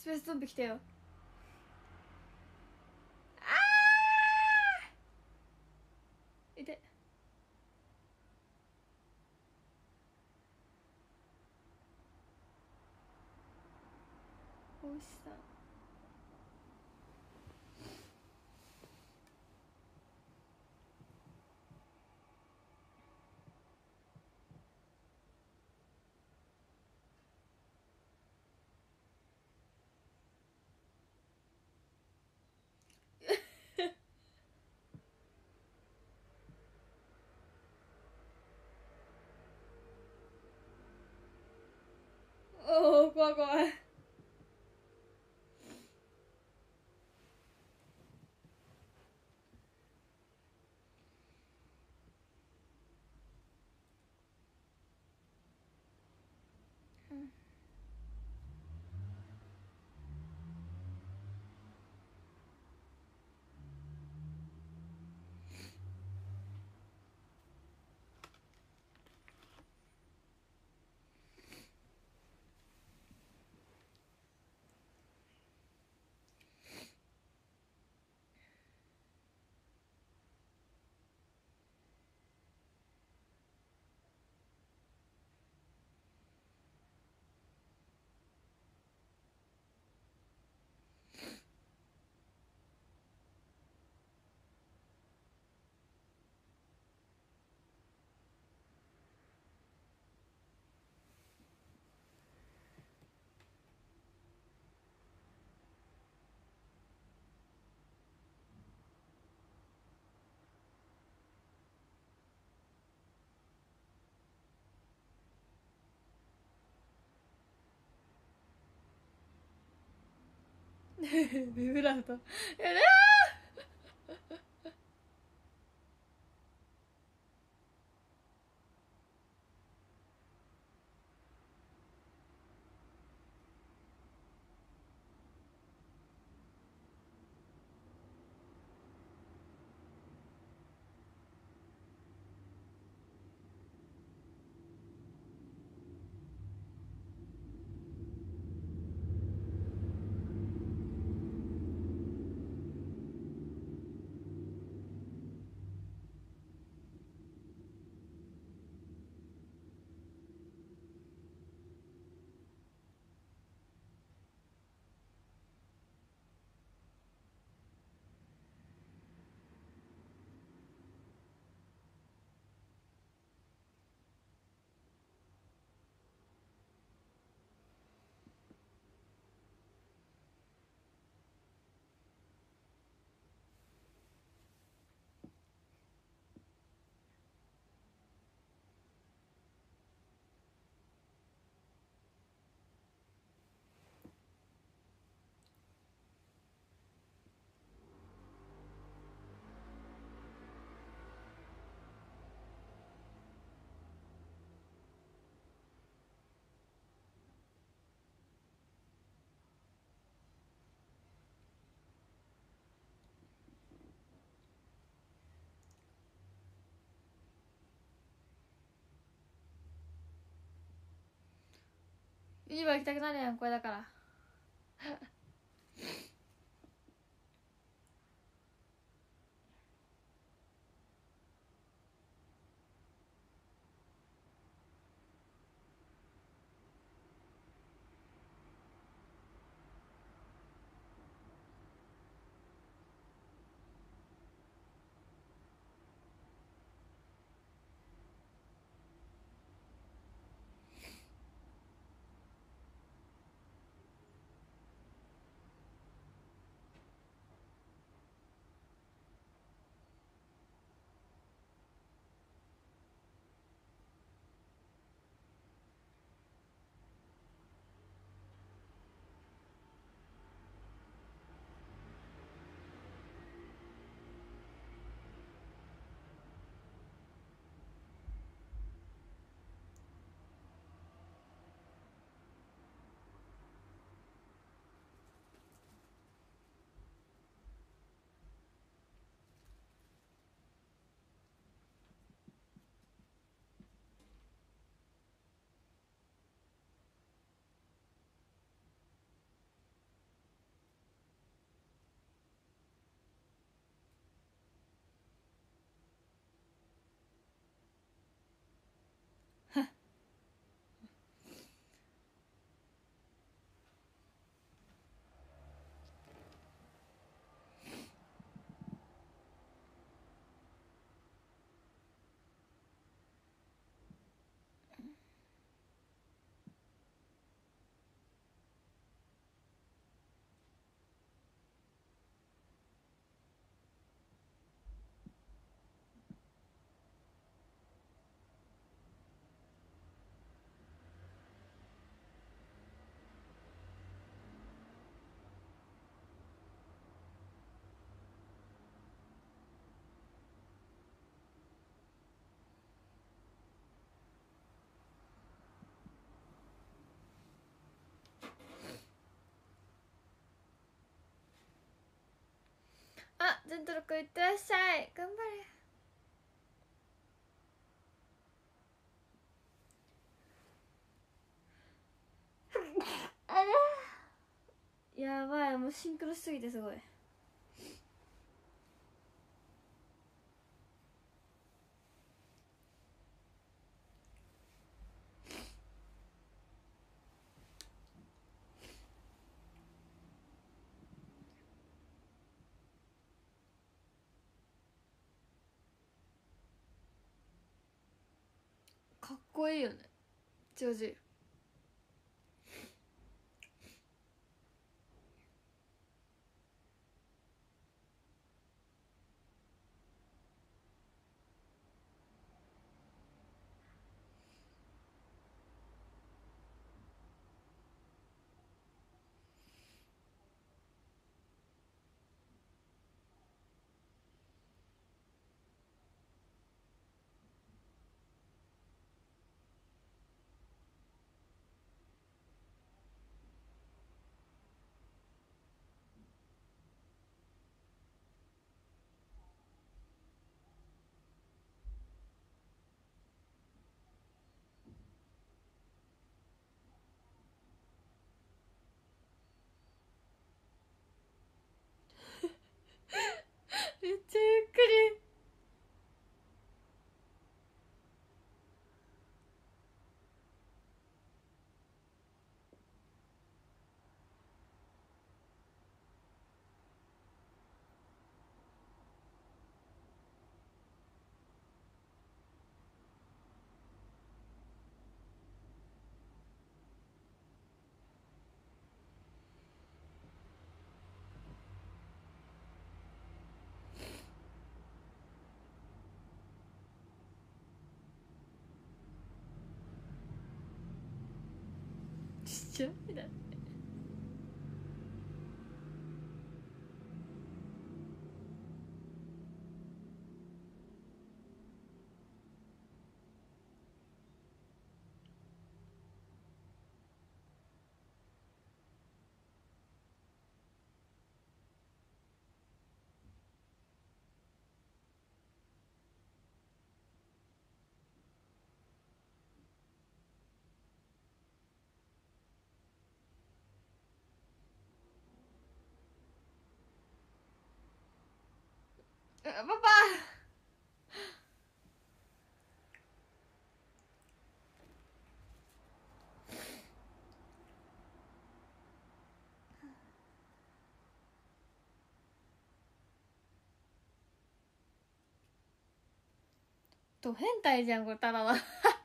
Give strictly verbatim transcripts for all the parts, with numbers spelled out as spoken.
スペースゾンビ来たよ。あーいて。おいしさおお、怖い怖い。ビブラート。やだユニバ行きたくなるやんこれだから。 ジェントル君いってらっしゃい、頑張れ。あれやばい、もうシンクロしすぎてすごい。かっこいいよねジョージ。めっちゃゆっくり。ちっちゃいだって。パパと変態じゃんこれただは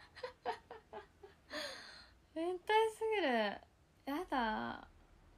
変態すぎる。やだ。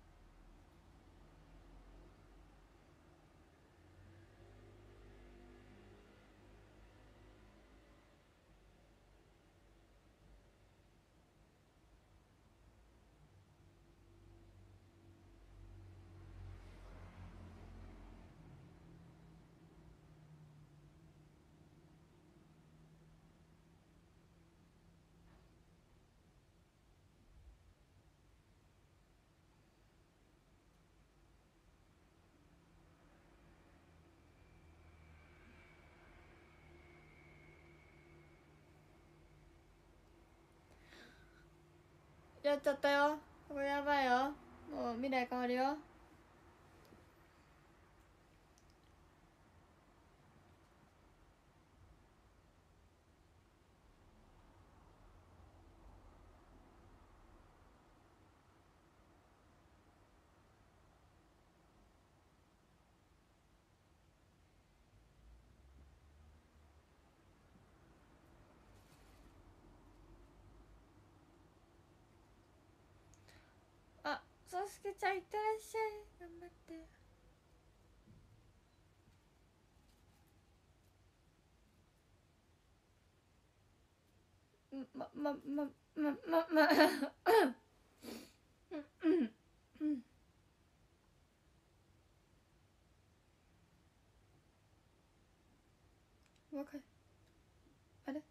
やっちゃったよこれ。やばいよ、もう未来変わるよ。あ、そすけちゃんいってらっしゃい、頑張って。ままままままうんうんうんわかる。あれ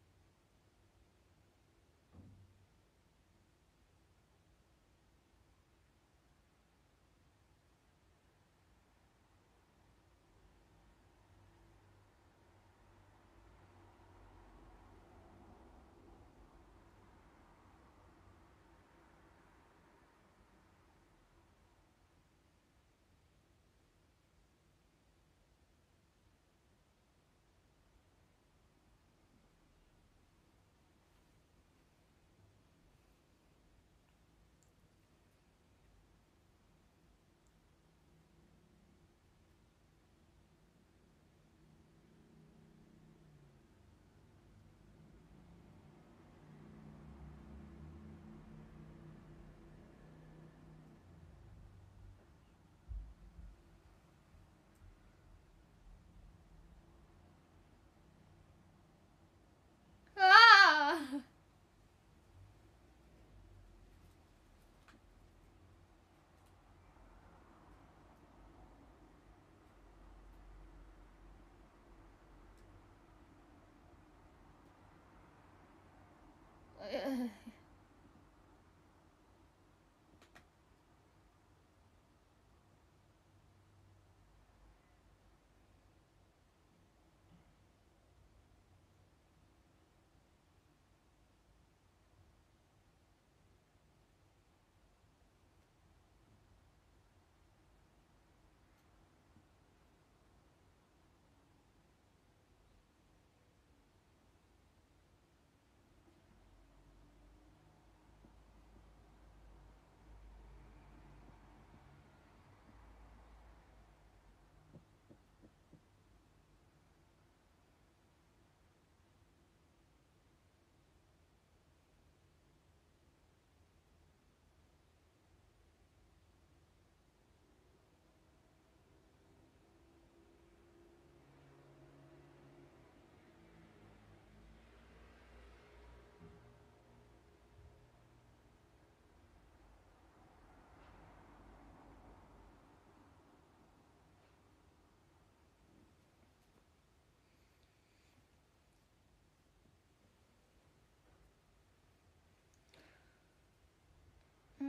うん。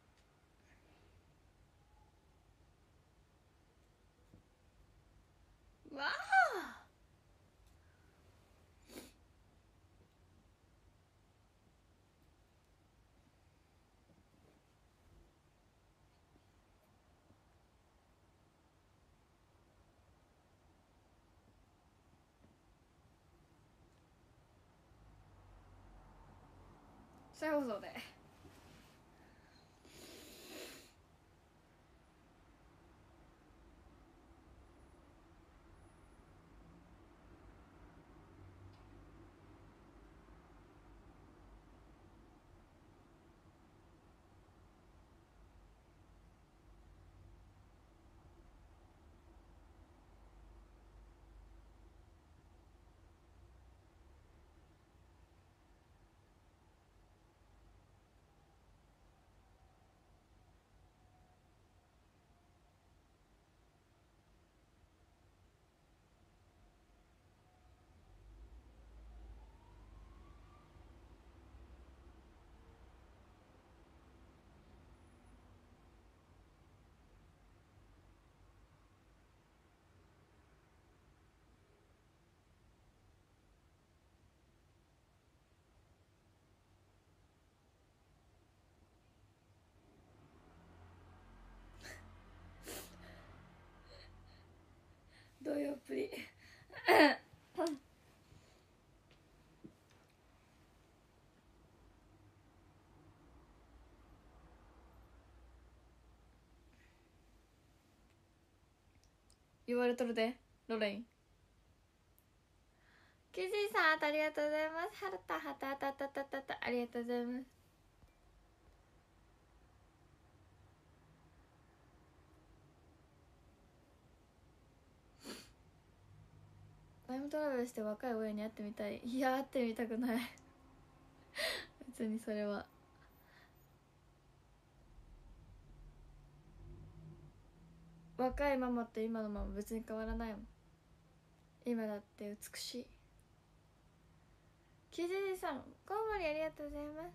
わあ。再放送で。どうよっぷり。言われとるでロレイン。キジさんありがとうございます。はたはたはたはたはたはた、ありがとうございます。タイムトラベルして若い親に会ってみたい。いや会ってみたくない別にそれは。若いママと今のママ別に変わらないもん。今だって美しい。キジさんコウモリありがとうございます。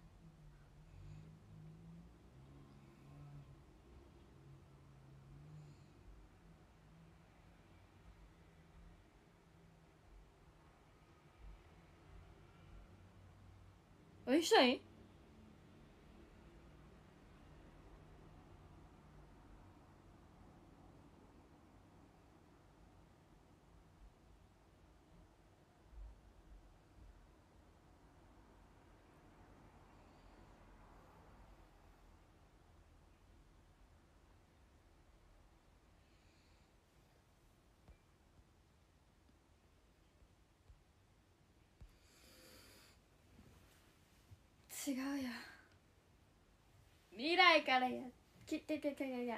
えしたい？違うよ、未来からやきっててててや。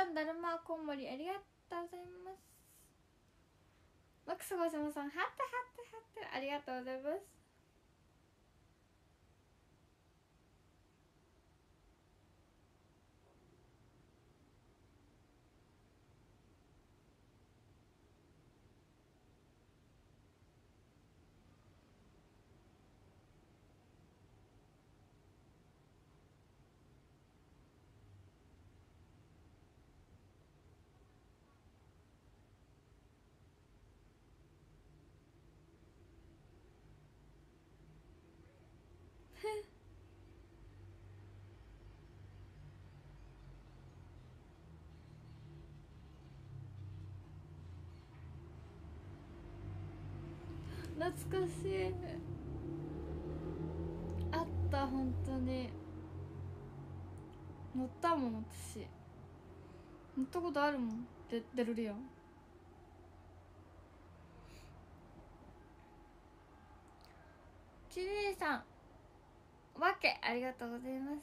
さんだるまこんもりありがとうございます。マックスごせまさんハットハットハットありがとうございます。懐かしい。あった本当に乗ったもん。私乗ったことあるもん。でデルリアン。ちりーさんわけありがとうございます。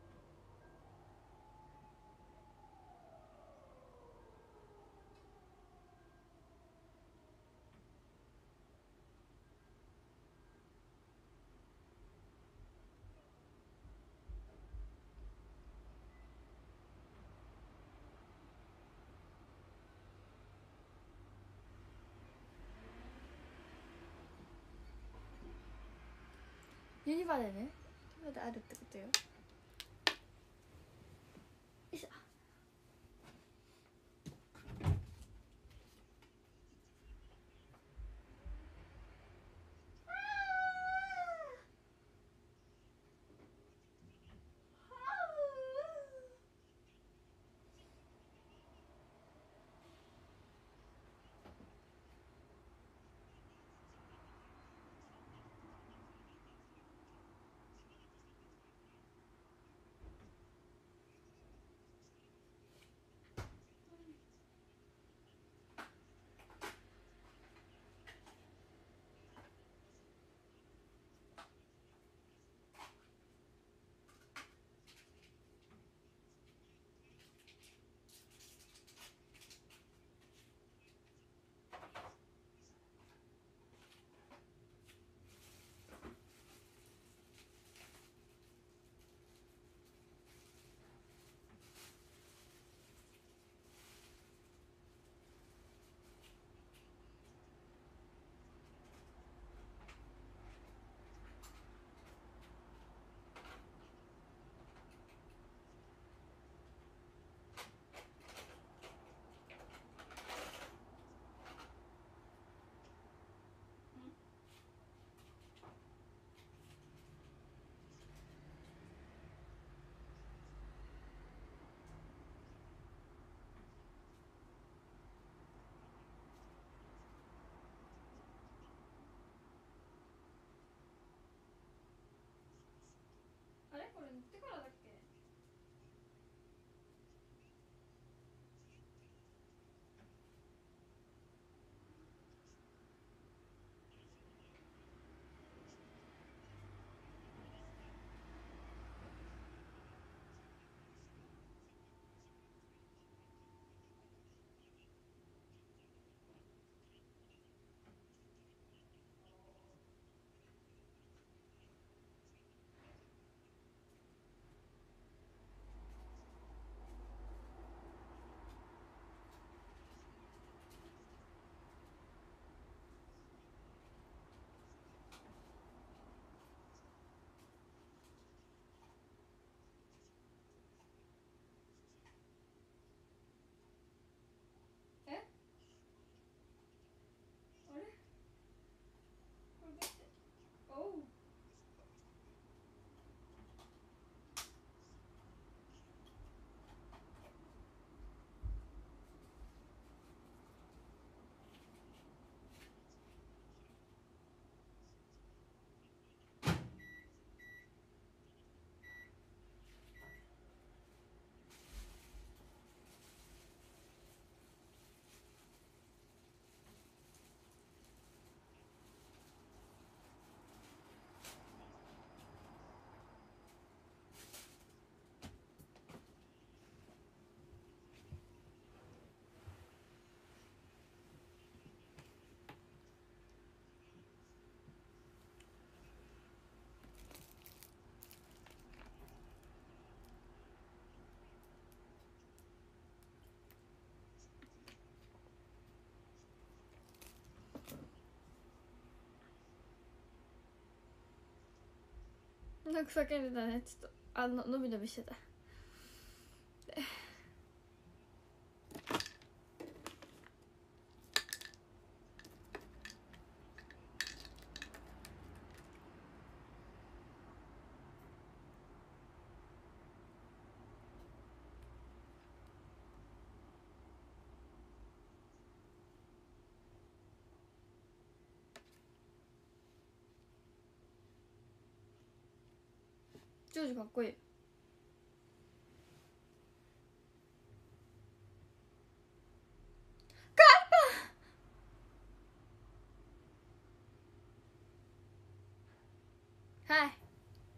ユニバでね、ユニバであるってことよ。よいしょ。 なく叫んでたね。ちょっとあの伸び伸びしてた。ジョージかっこいい。はい。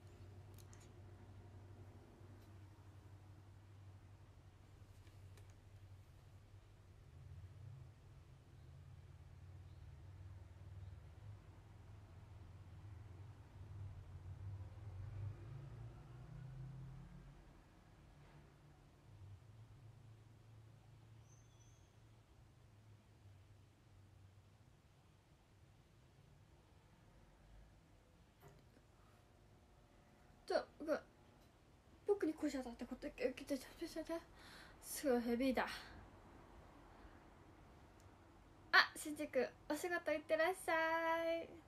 じゃあ僕に腰当たったこと受けてちゃってすごいヘビーだ。あ、しんじくお仕事行ってらっしゃい。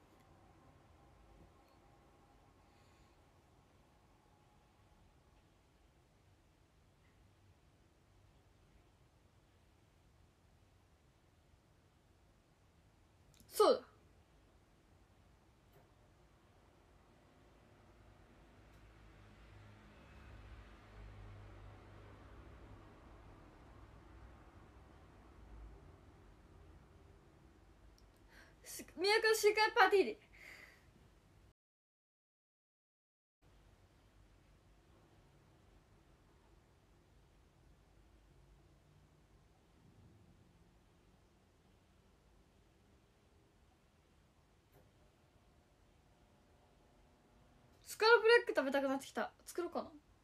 そうだ、宮古市会パーティーでスカルブレック食べたくなってきた。作ろうかな。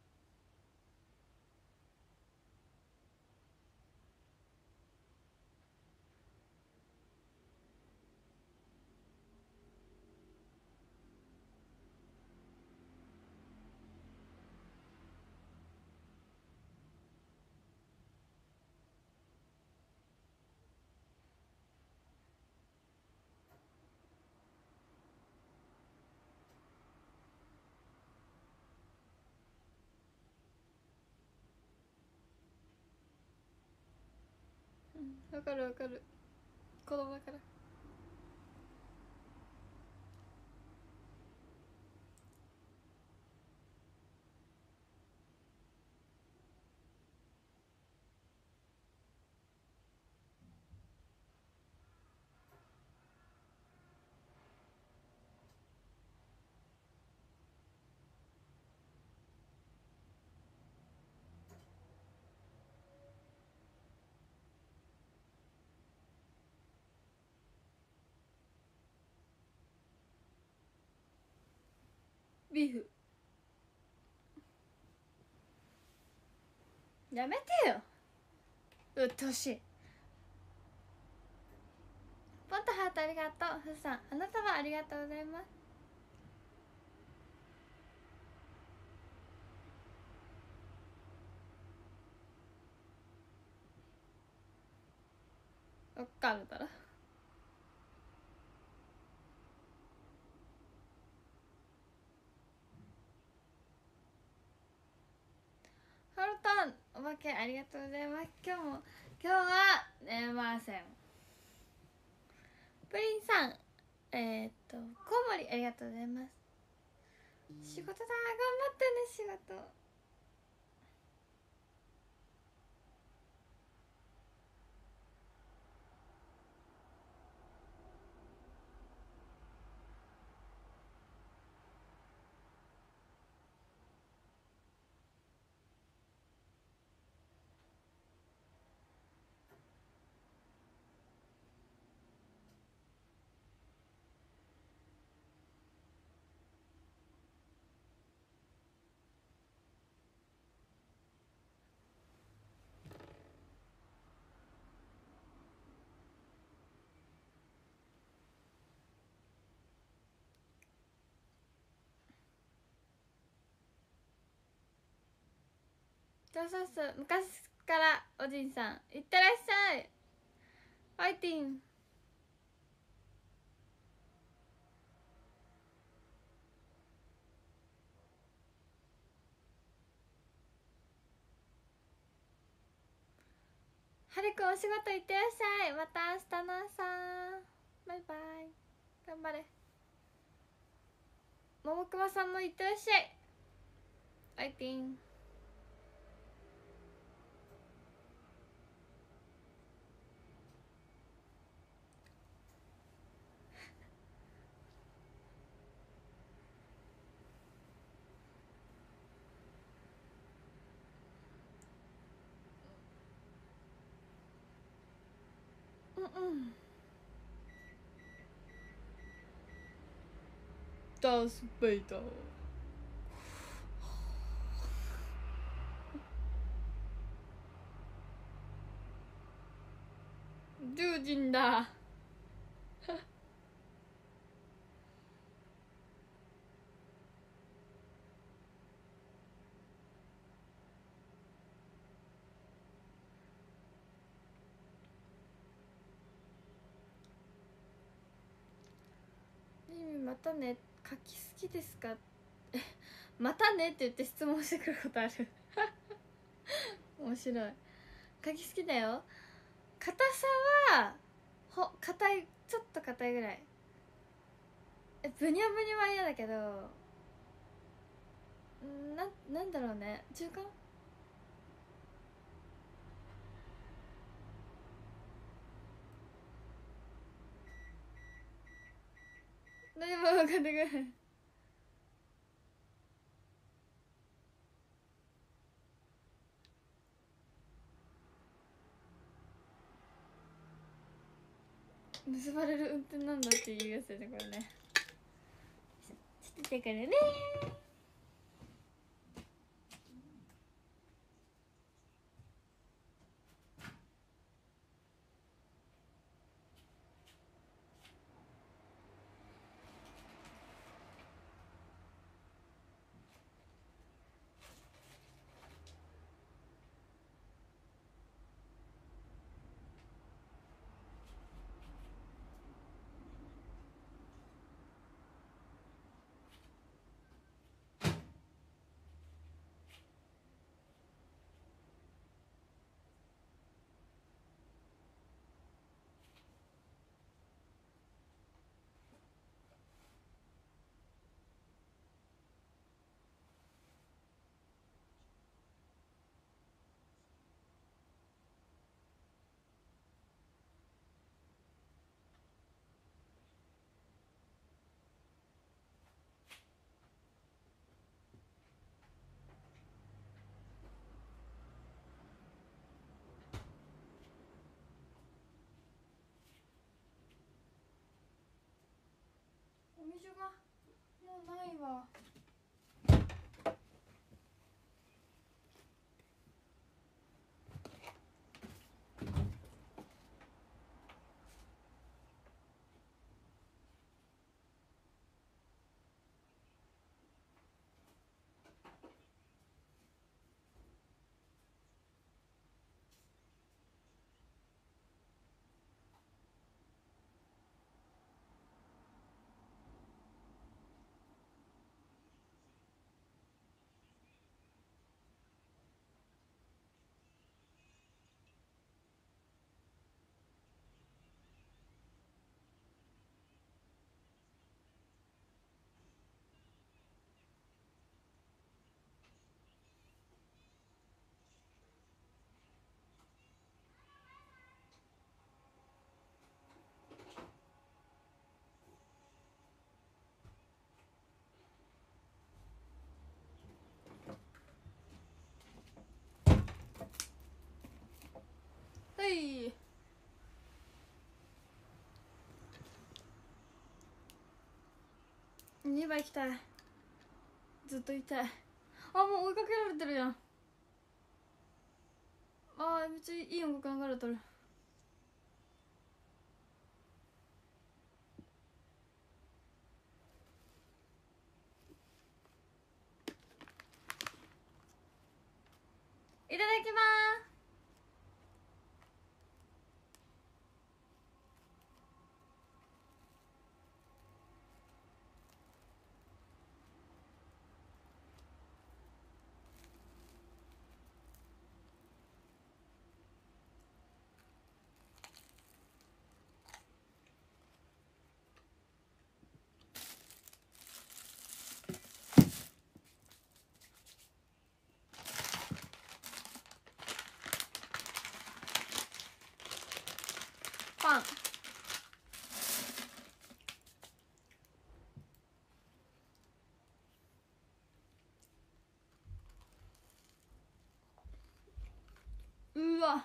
わかるわかる、子供だから。ビーフやめてよ、うっとうしい。ポンとハートありがとう。ふうさん、あなたはありがとうございます。わかるだろ。ハルトン、おまけありがとうございます。今日も今日は寝ません。プリンさん、えー、っとコウモリありがとうございます。仕事だ、頑張ってね仕事。 じゃあそうそう昔からおじいさんいってらっしゃい。ファイティン。はるくんお仕事いってらっしゃい。また明日の朝。バイバイ。頑張れ。ももくまさんもいってらっしゃい。ファイティン。うんうんダース・ベイダー。獣人だ。またね柿好きですか。またねって言って質問してくることある。面白い。柿好きだよ。硬さはほ硬い、ちょっと硬いぐらい。えブニャブニャは嫌だけど、ななんだろうね、中間。何も分かんない。結ばれる運転なんだっていうやつだねこれね。してからね。お水がもうないわ。はい。にばい行きたい。ずっといたい。あ、もう追いかけられてるやん。あーめっちゃいい音楽流れとる。いいただきます。パン。うわ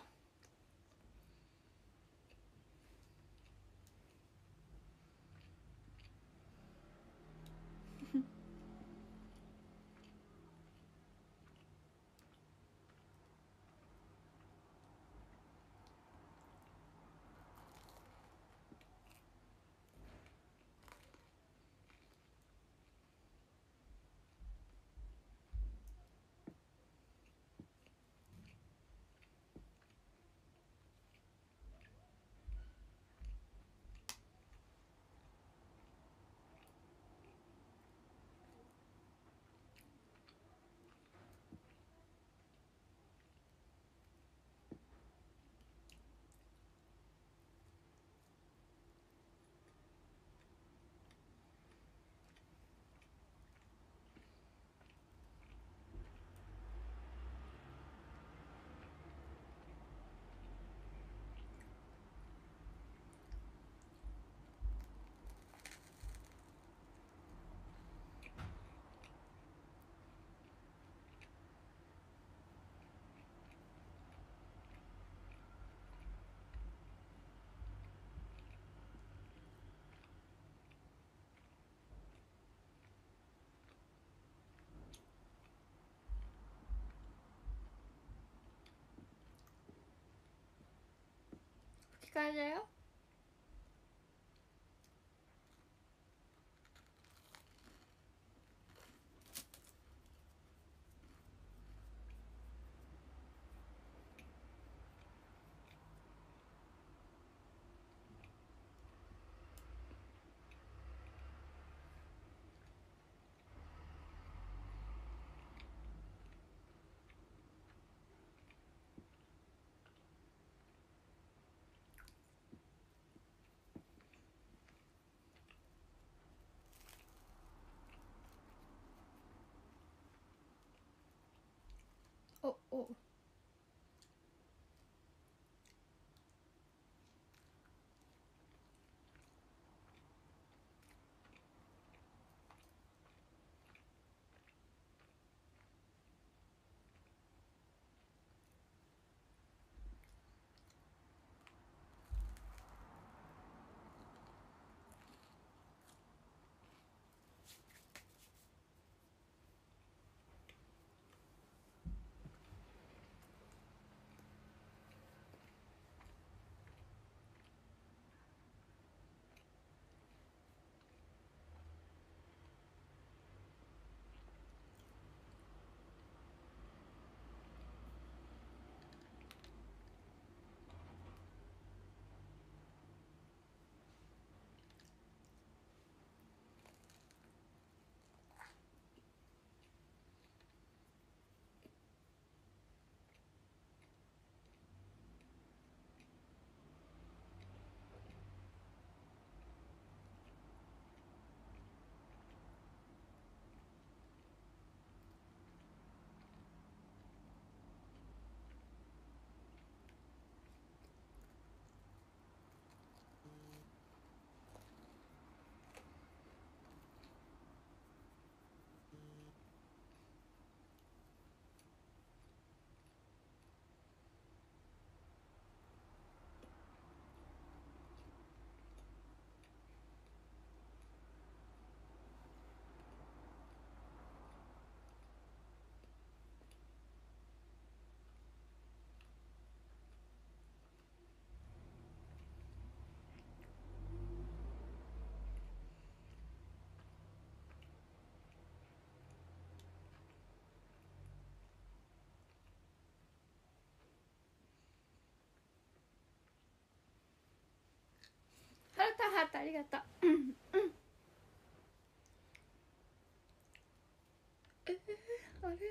吹き替えだよ。おおりがとう。うんうん。えー、あれ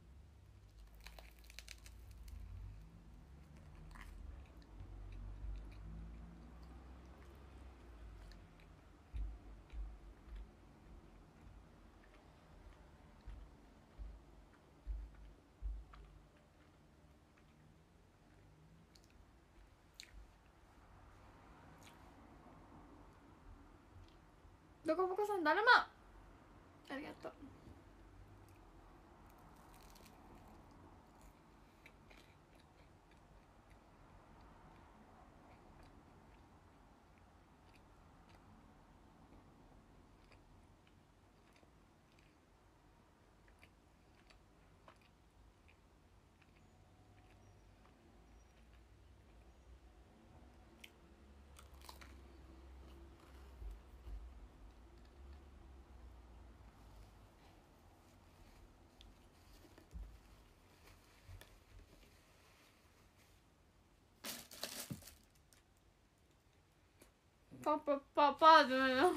どこぼこさんだるまありがとう。パパパパーじゃないの。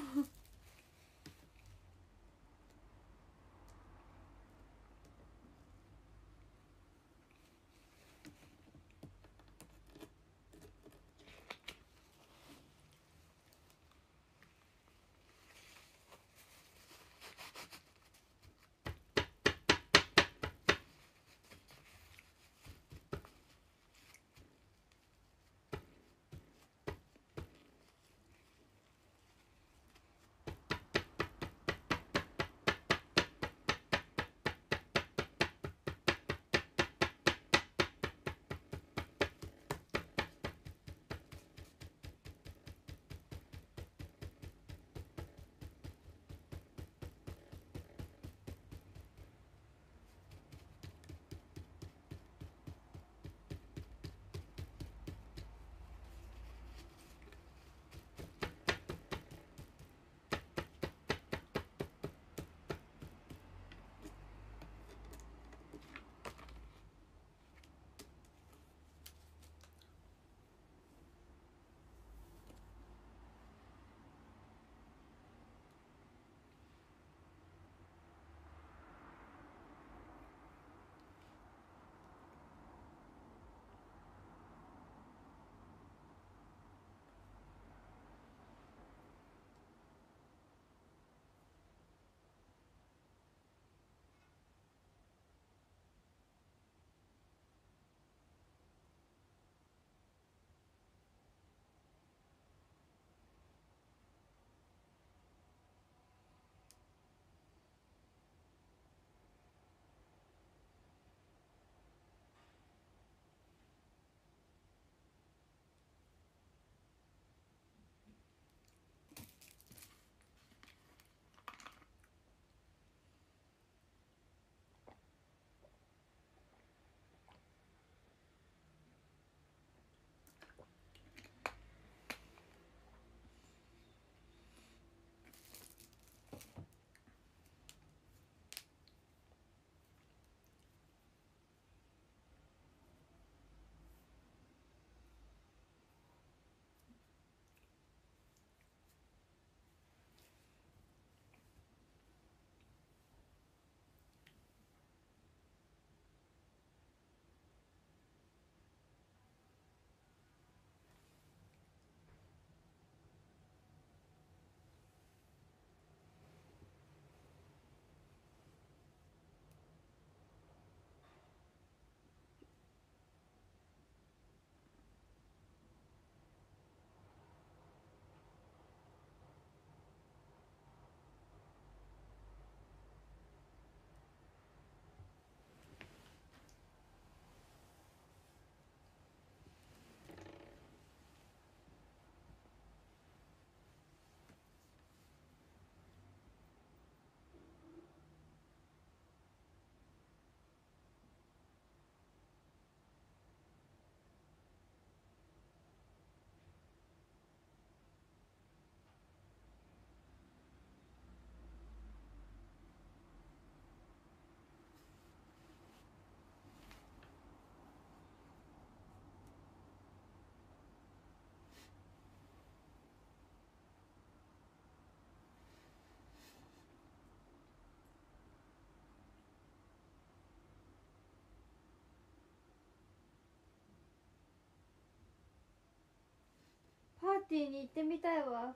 ーティーに行ってみたいわ。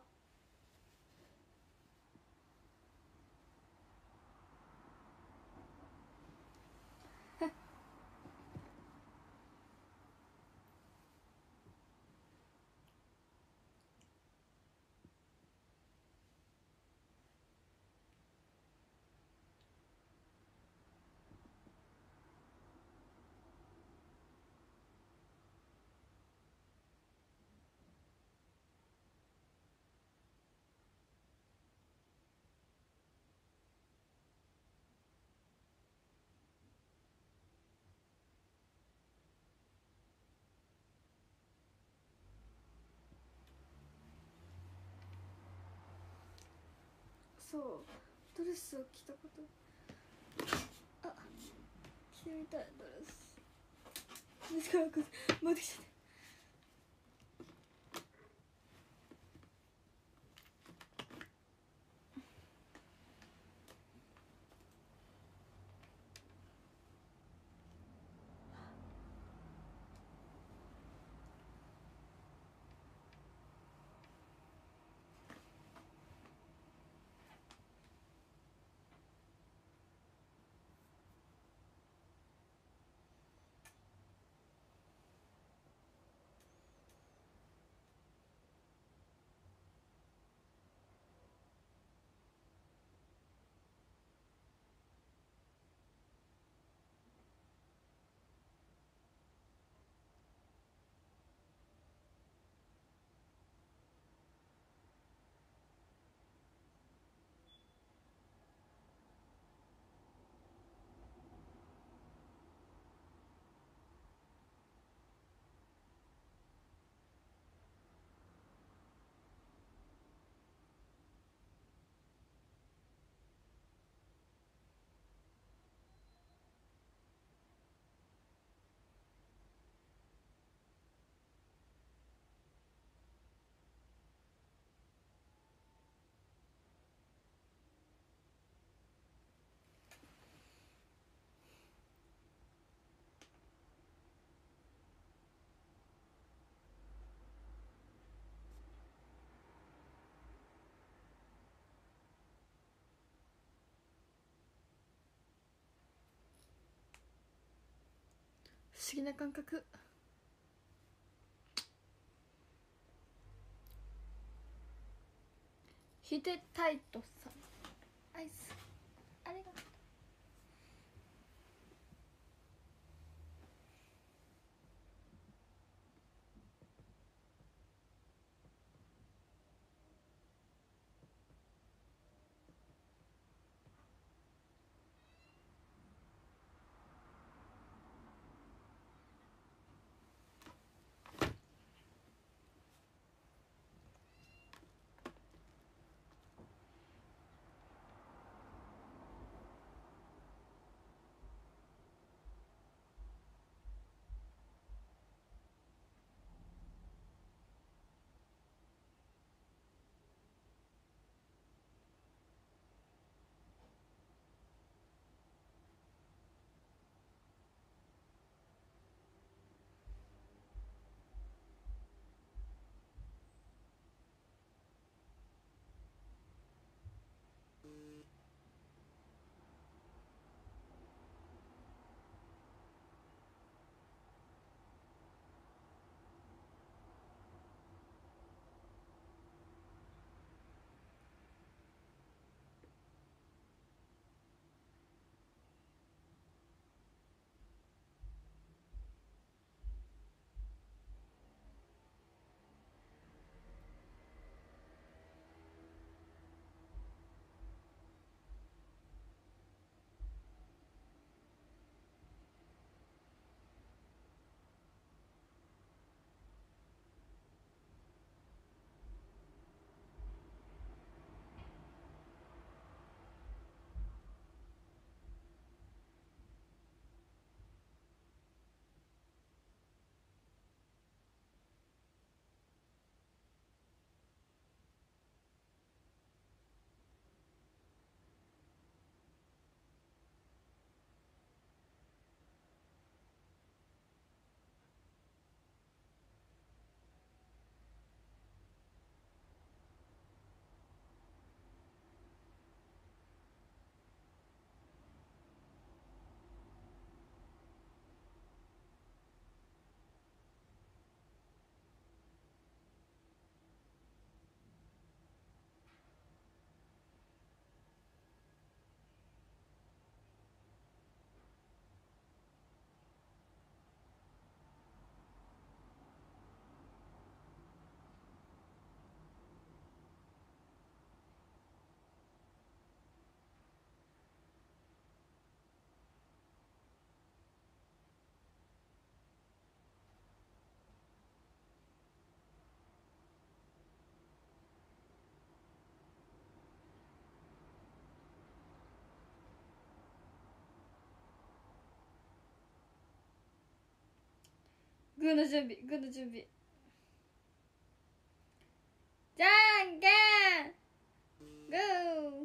そう、ドレスを着たこと、あ、着てみたいドレス。ですから持ってきちゃった。不思議な感覚。ヒデタイトさん、アイスありがとう。 グーの準備、グーの準備。じゃんけんグー。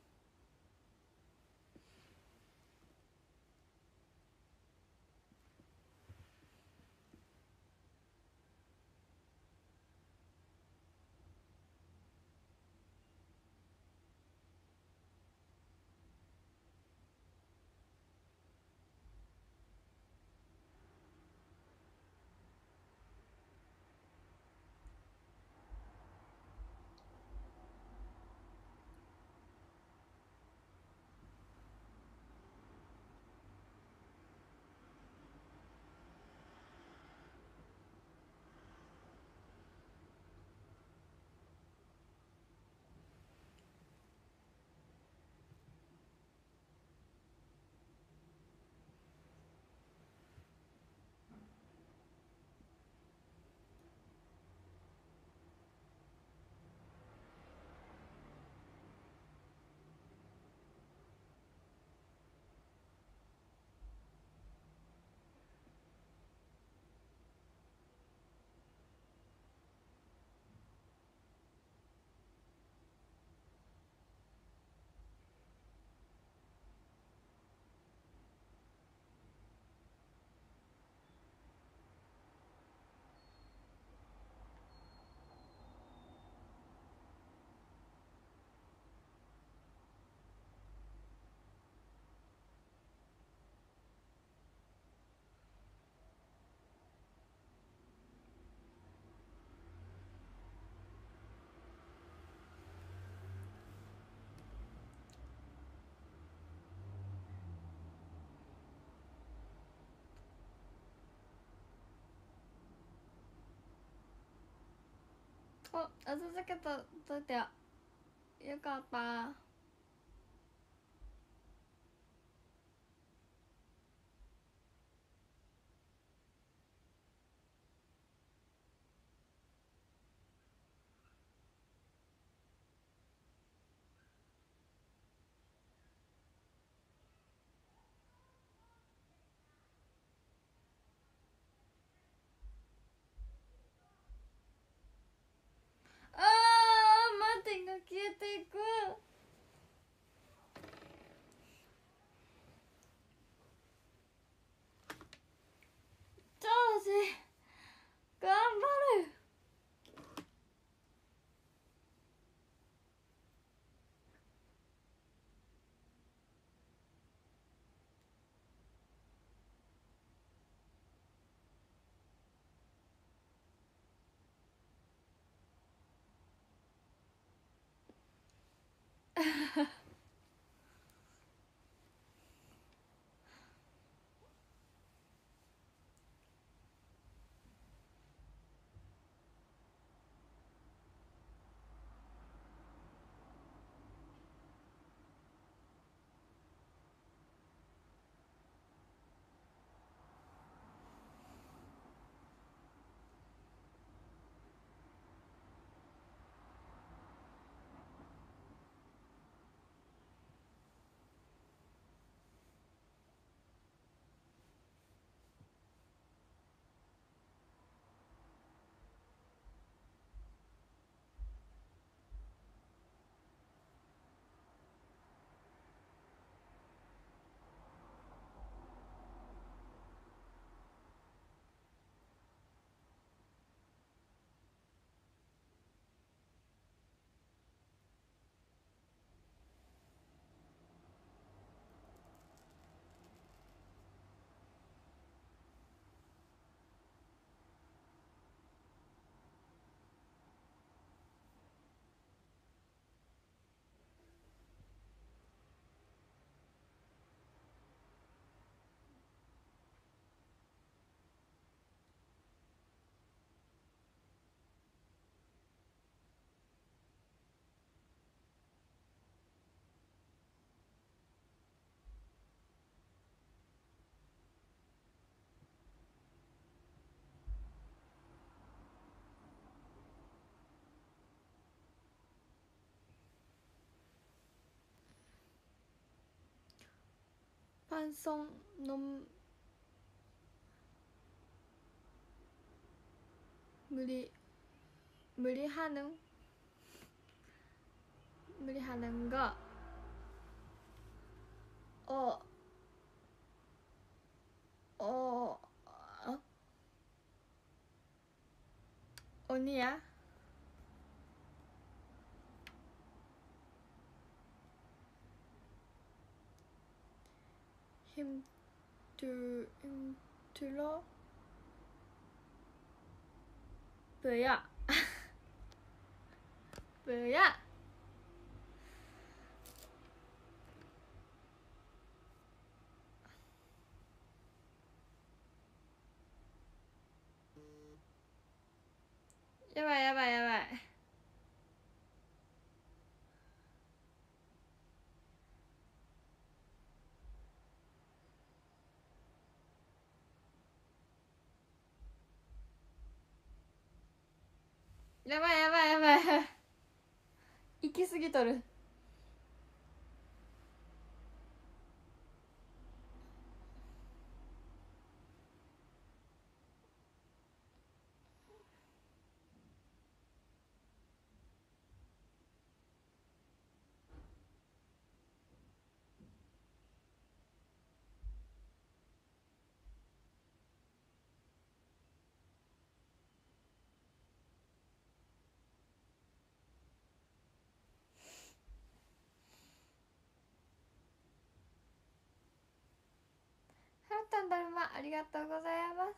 お、あずだけとといてよかった。あー、マーティンが消えていく。ジョージ頑張る。パンソンの無理 무리하는 무리하는 거 어, 어, 어? 언니야? 힘들, 힘들어? 뭐야? 뭐야?やばいやばいやばいやばいやばいやばい行き過ぎとる。はるたんだるまありがとうございます。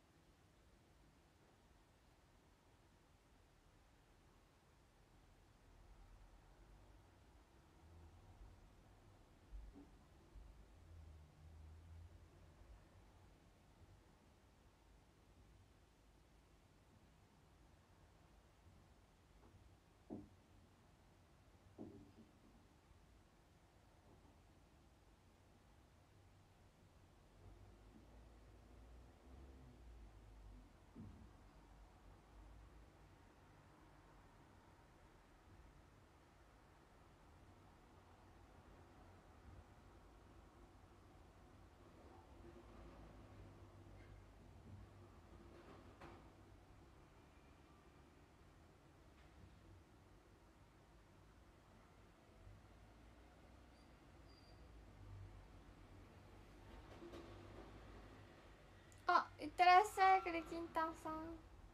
あ、いってらっしゃい栗きんたんさん。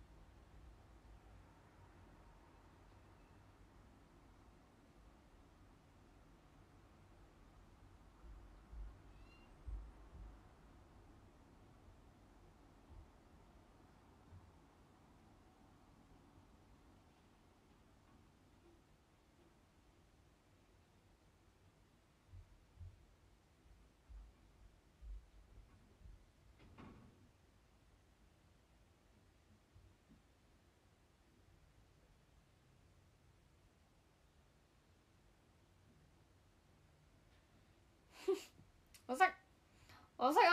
遅い遅い遅い。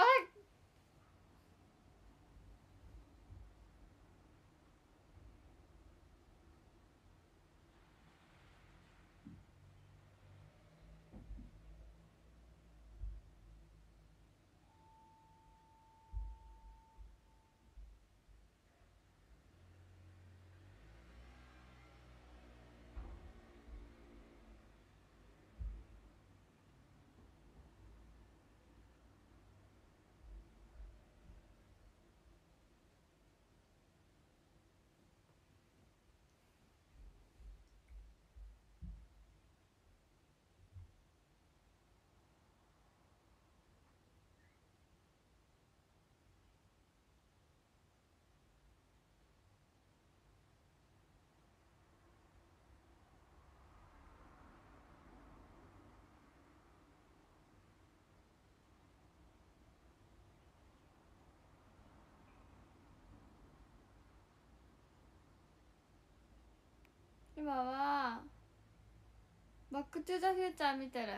今はバックトゥザフューチャー見てる。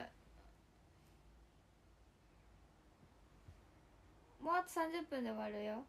もうあとさんじゅっぷんで終わるよ。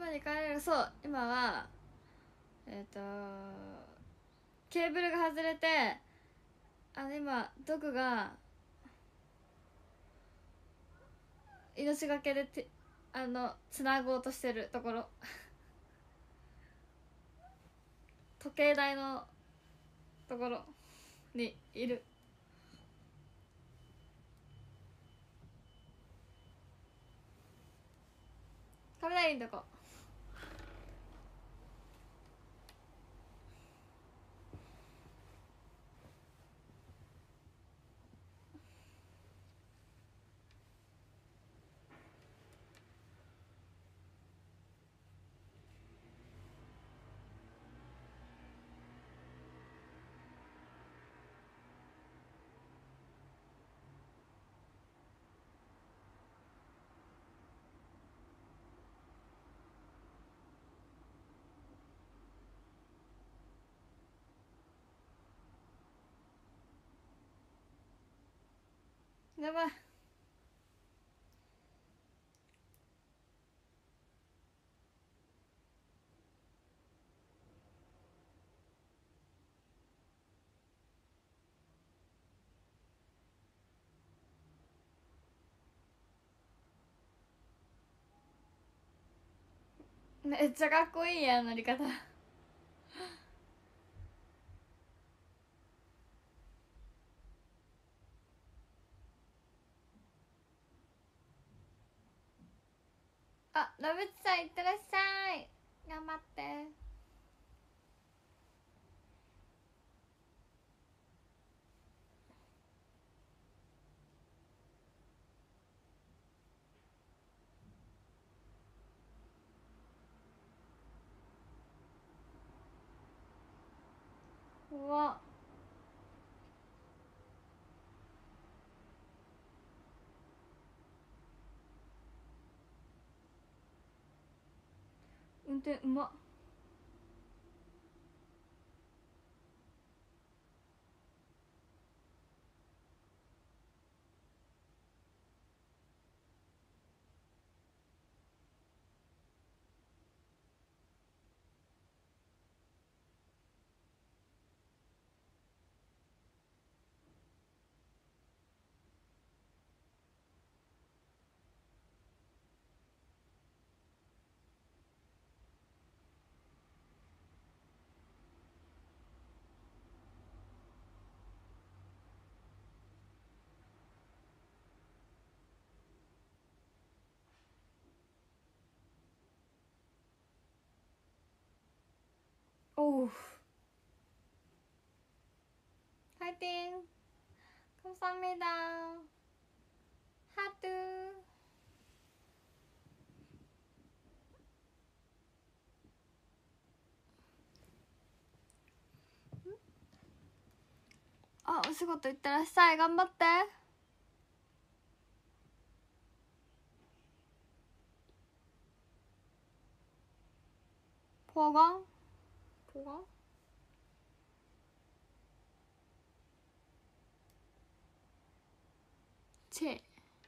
今に帰れる。そう、今はえっ、ー、とケーブルが外れて、あの今ドクが命がけでてあのつなごうとしてるところ時計台のところにいる。雷のとこ。やばい。めっちゃかっこいいやん乗り方あ、ラブチさんいってらっしゃい。頑張って。うわ、運転うまっ。おう、파이팅감사합니다ハート。あ、お仕事行ってらっしゃい。頑張って。ポガンポガンチェ。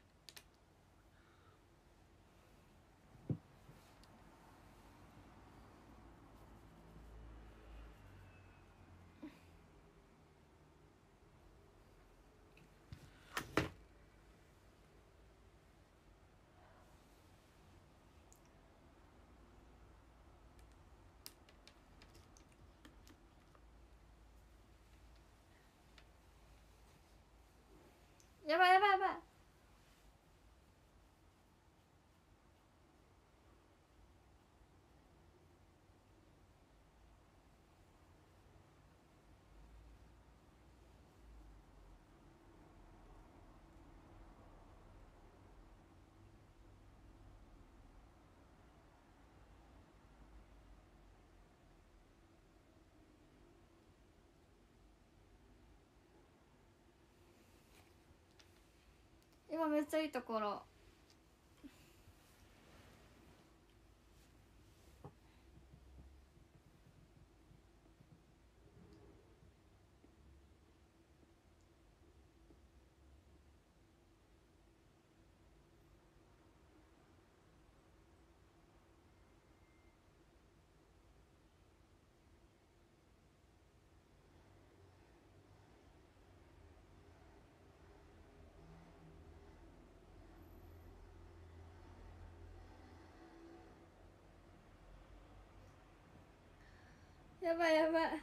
やばいやばいやばい。今めっちゃいいところ。 やばいやばい。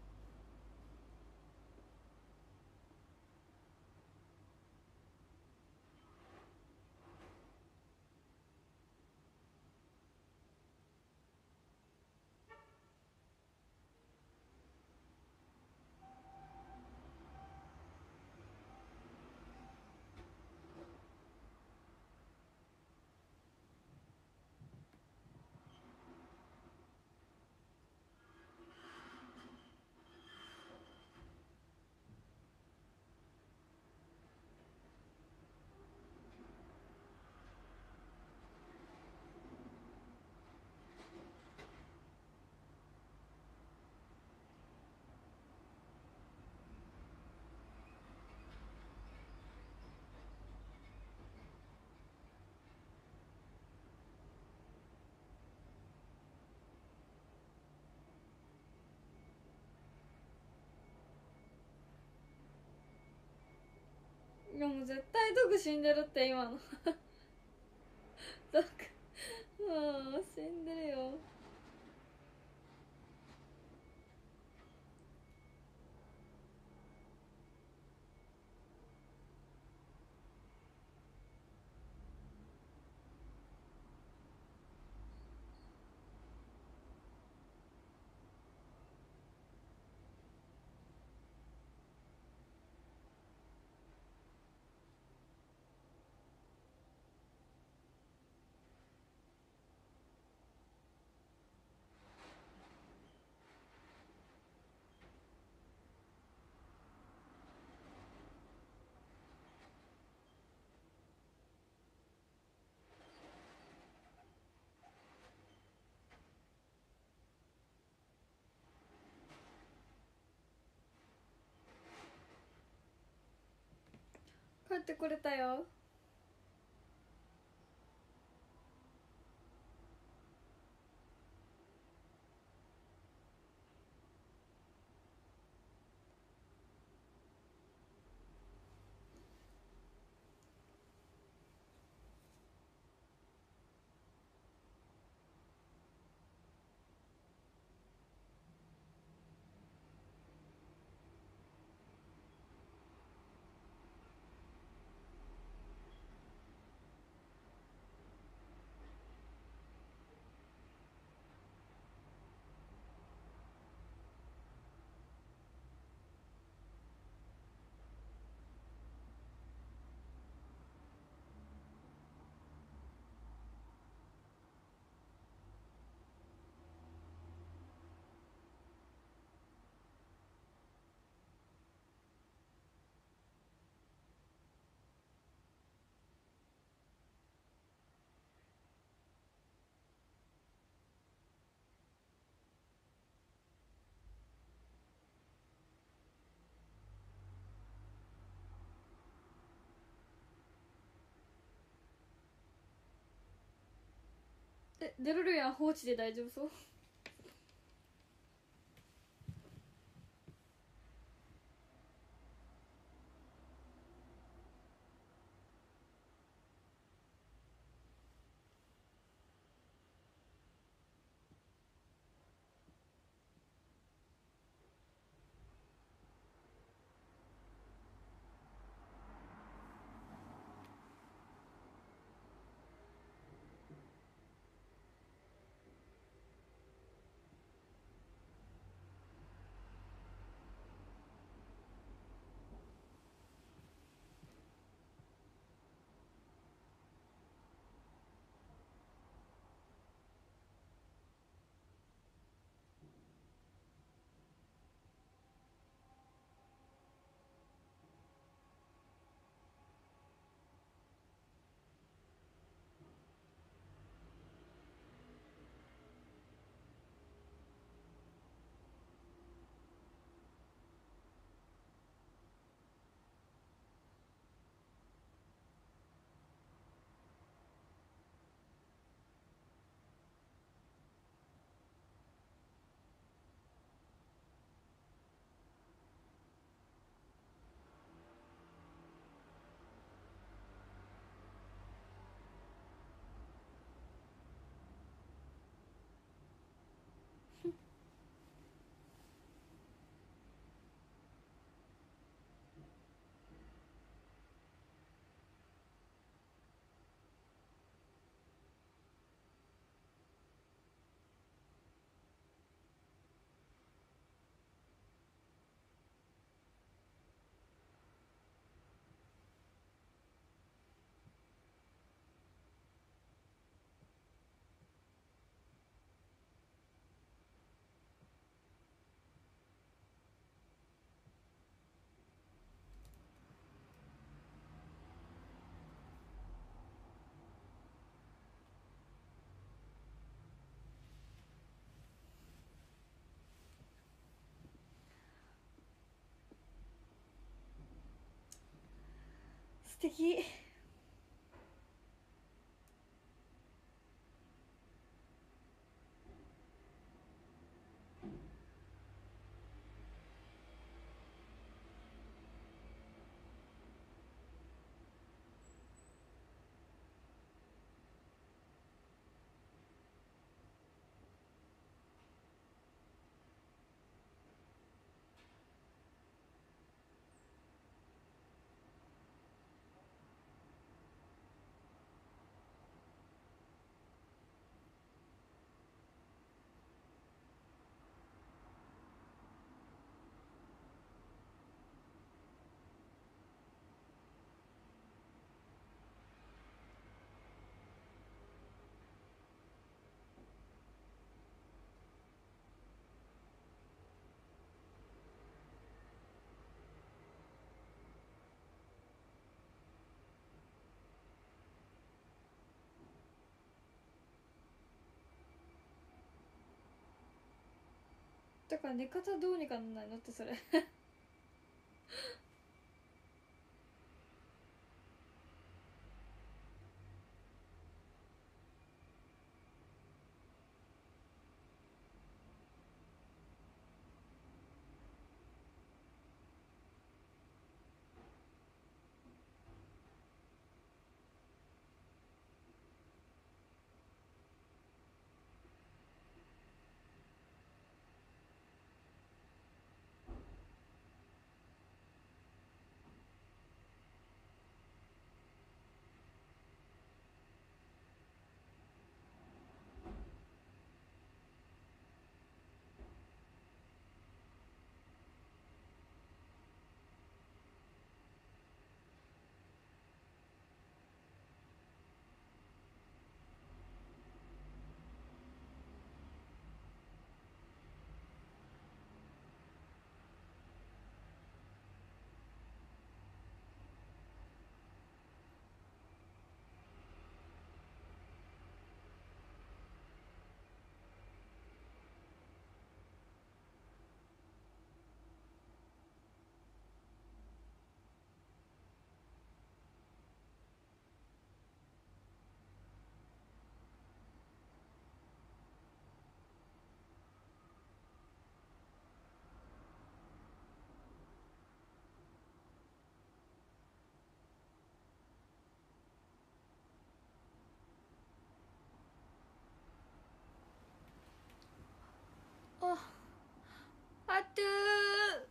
いやもう絶対ドク死んでるって今のドクもう死んでるよ。帰ってこれたよ。え、出るるやん。放置で大丈夫そう？ 敵。だから寝方どうにかなんないのってそれああとー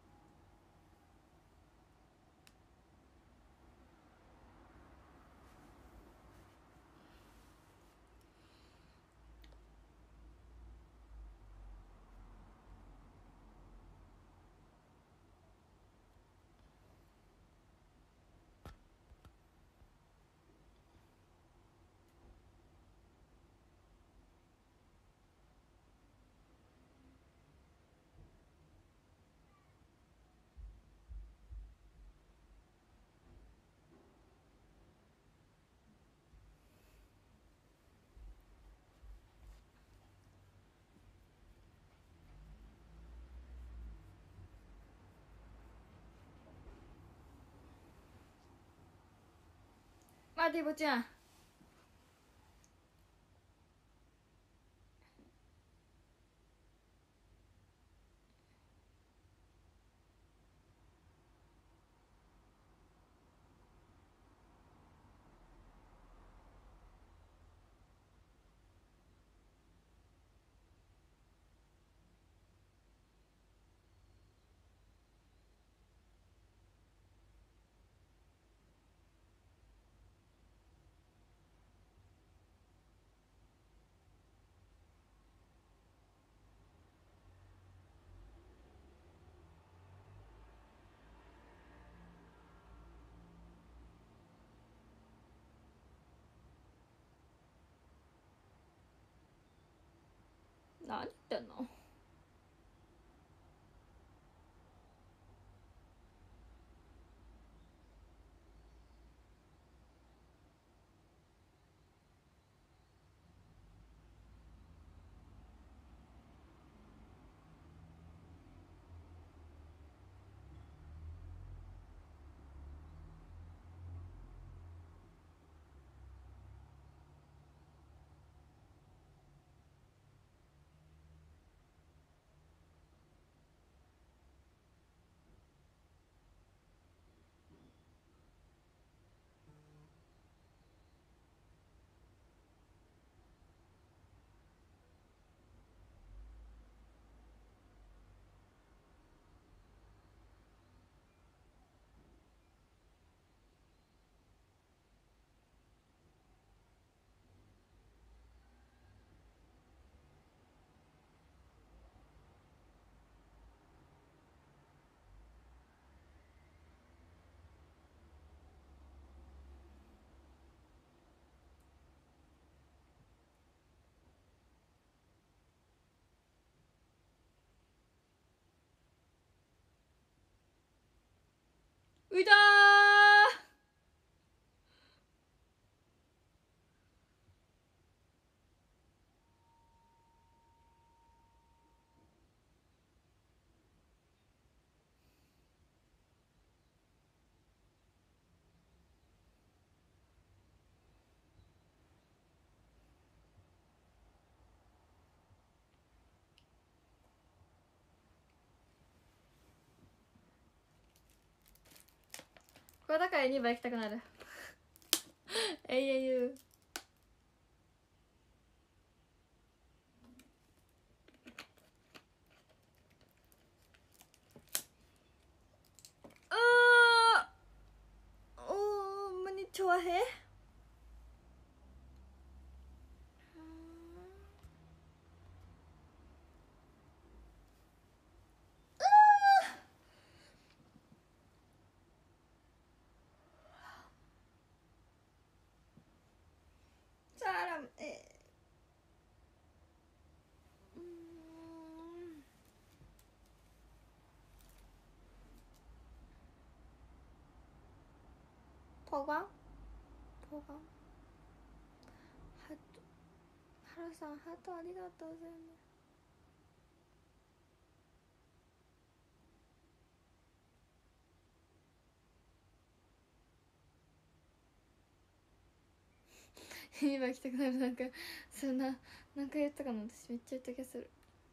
待てイボちゃん。何言ってんの。 浮いたー。これだからにばい行きたくなる永遠言う。あーおーまにちょわへサラムえーうーんポガンポガンハトハルさんハートありがとうございます今来たくなる。なんかそんななんか言ったかな。私めっちゃ言った気がする。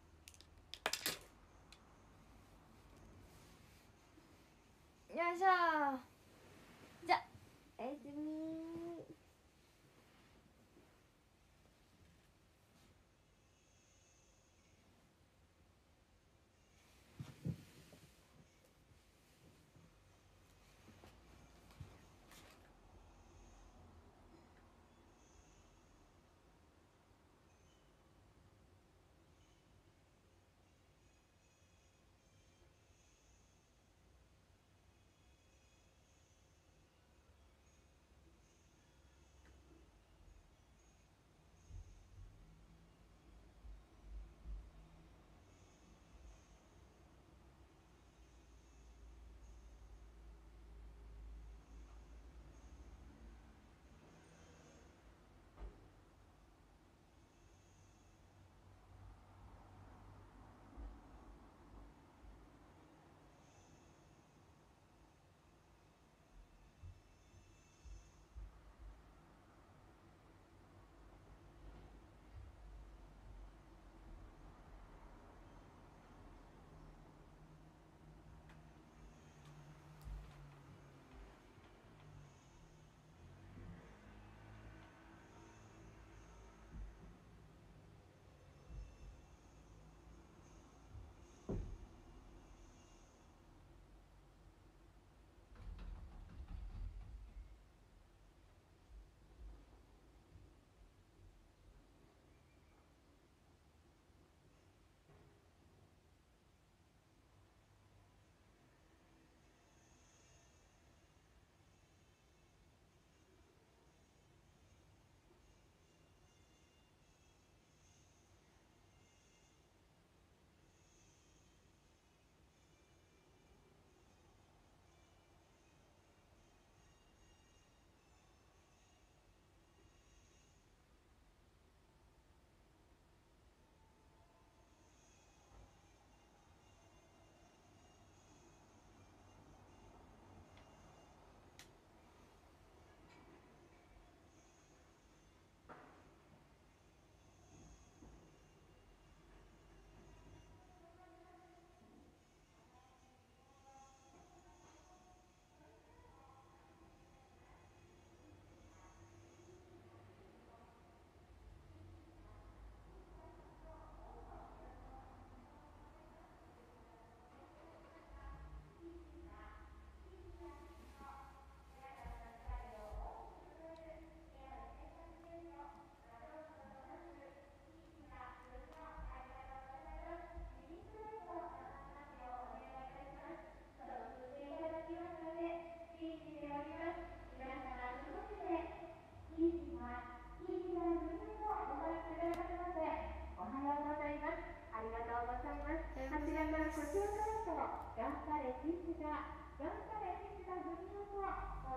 よいしょ。じゃおやすみ。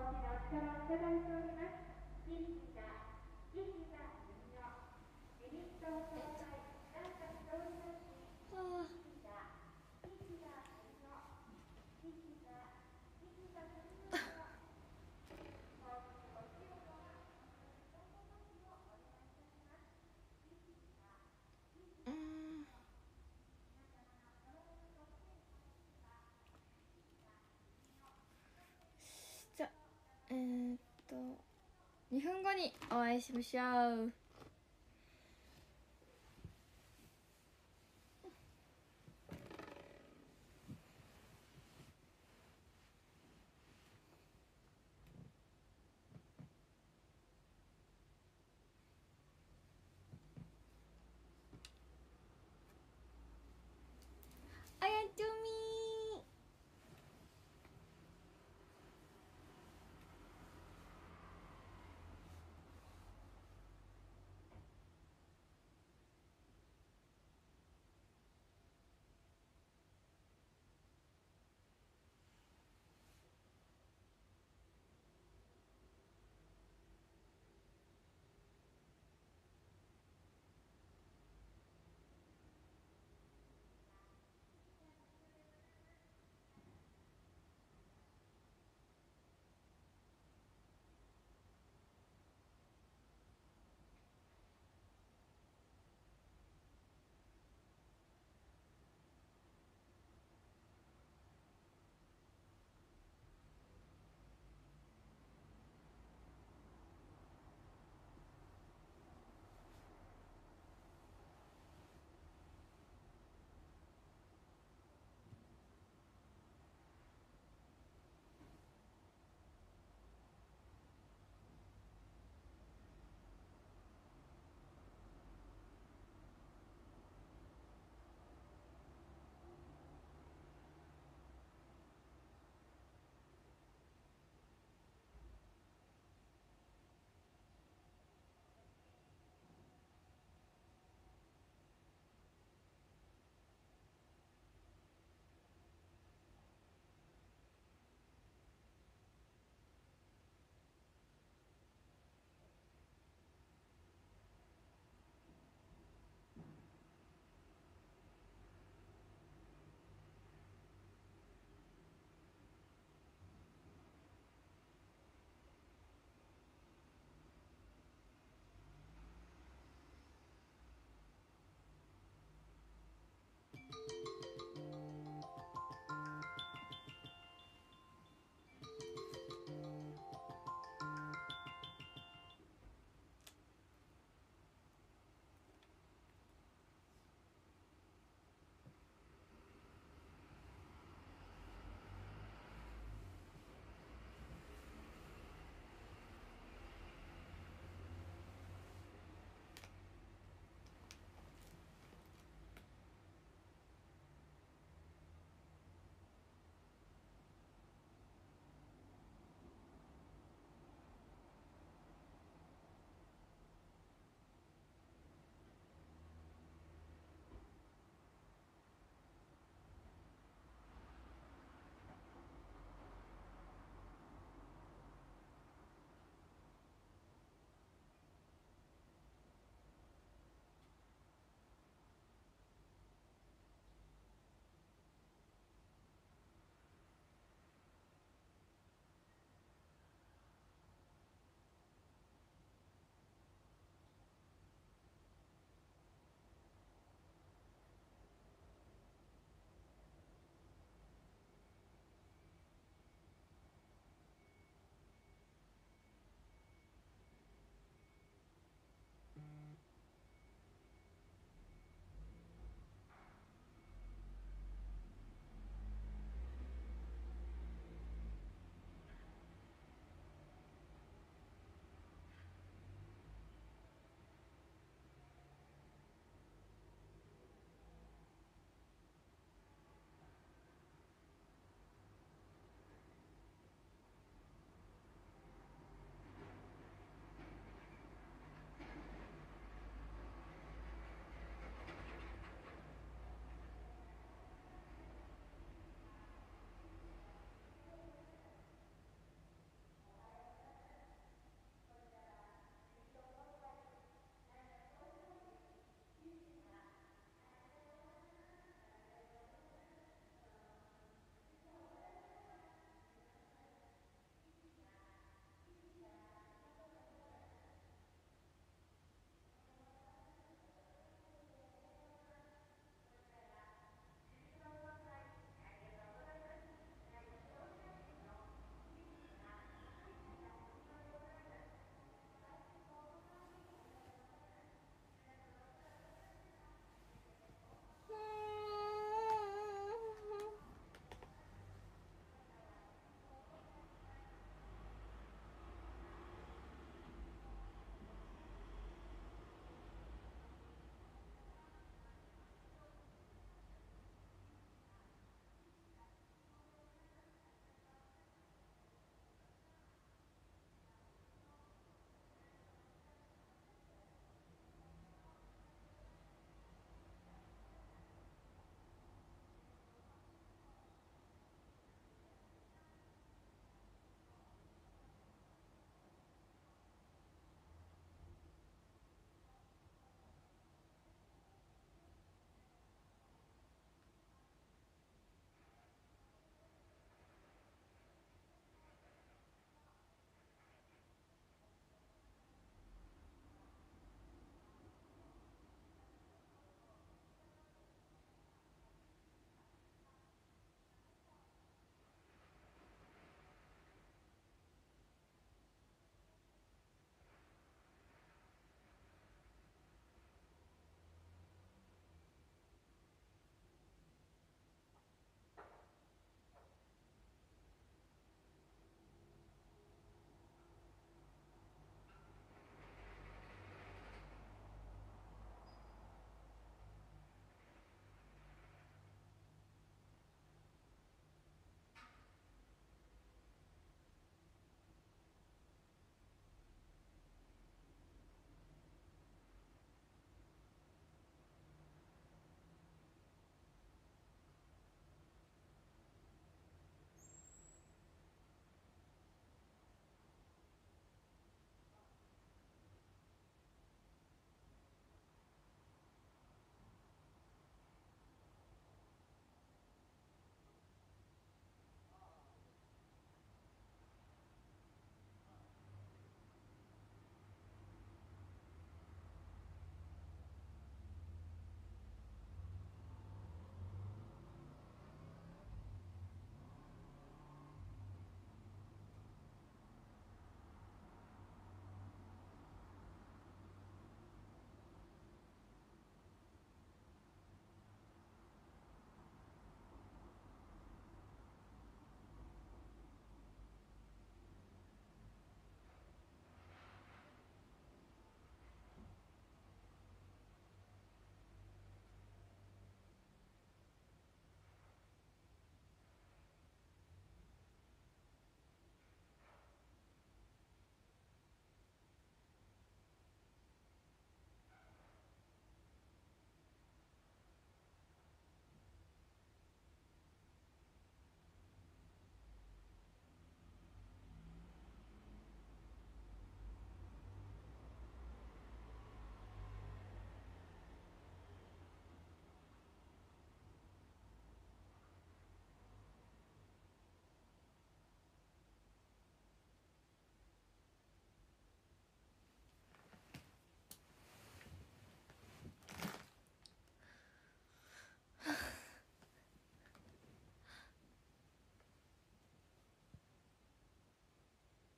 じゃえー、っとにふんごにお会いしましょう。あやちゅみー。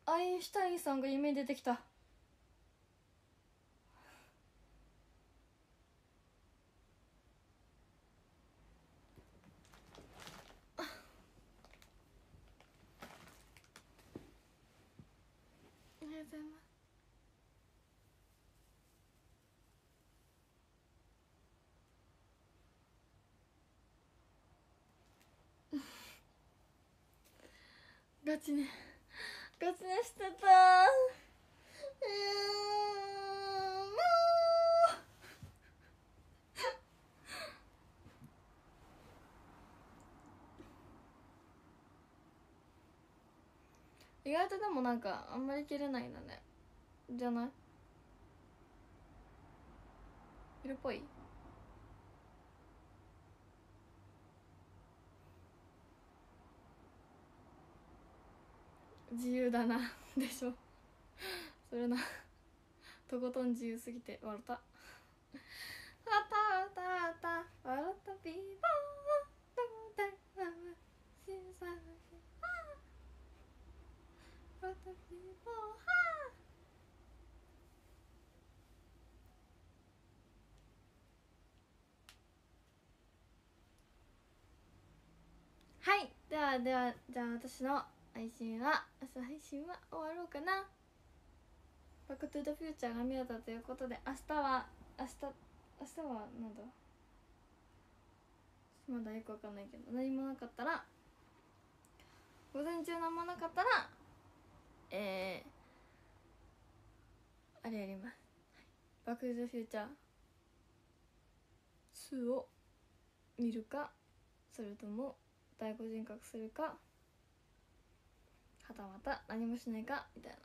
アインシュタインさんが夢に出てきた。ありがとうございます。ガチねガチねしてた。うーんもう意外とでもなんかあんまり切れないんだね。じゃない？色っぽい？自由だなでしょそれなとことん自由すぎて笑った。あたあたあた笑ったビーバーどうだいまましさま笑ったビーバーはい。ではではじゃあ私の配信は朝配信は終わろうかな。バックトゥーザフューチャーが見れたということで、明日は明日明日はなんだまだよくわかんないけど、何もなかったら午前中何もなかったらえー、あれやります。バックトゥーザフューチャーツーを見るか、それとも第五人格するか、はたまた何もしないかみたいな。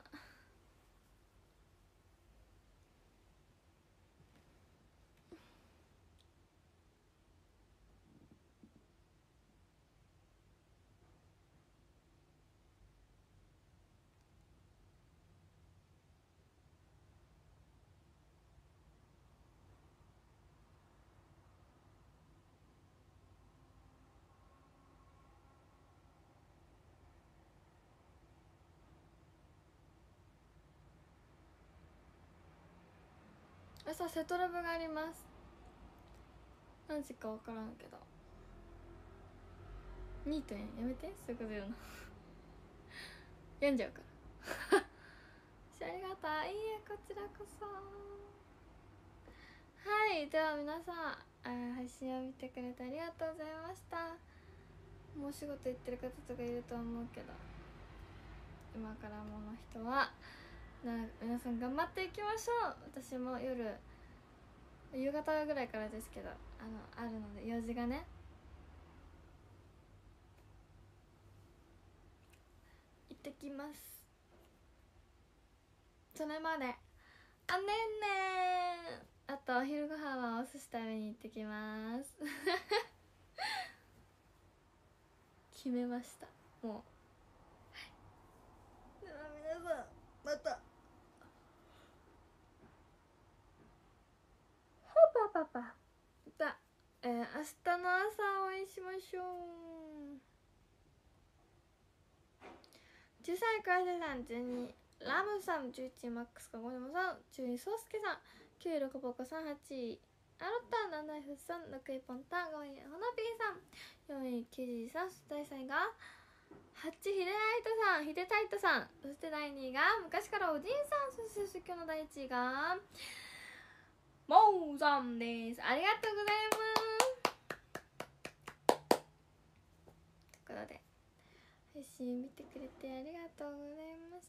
明日セトラブがあります。何時か分からんけどにてんやめてそういうこと言うの読んじゃうからありがとう。いいえこちらこそ。はい、では皆さんあ配信を見てくれてありがとうございました。もうお仕事行ってる方とかいると思うけど、今からもの人はな皆さん頑張っていきましょう。私も夜夕方ぐらいからですけどあのあるので用事がね。行ってきます。それまであねんねー。あとお昼ご飯はお寿司食べに行ってきます決めました。もう、はい、では皆さんまたパパパパまた、えー、明日の朝お会いしましょう。じゅうさんいからせさん、じゅうにラムさん、じゅういちマックスかごでもさん、じゅうにソウスケさん、きゅうろくポコさん、はちアロッタ、ななナイフさん、ろくいポンタ、ごいほなぴーさん、よんいキジさん、そしてだいさんいがはちヒデタイトさん、ヒデタイトさん、そしてだいにいが昔からおじいさん、そして今日のだいいちいがモーさんです。ありがとうございます。ということで配信見てくれてありがとうございました。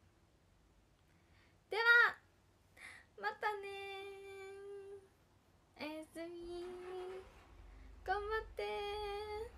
ではまたねー。おやすみ。頑張ってー。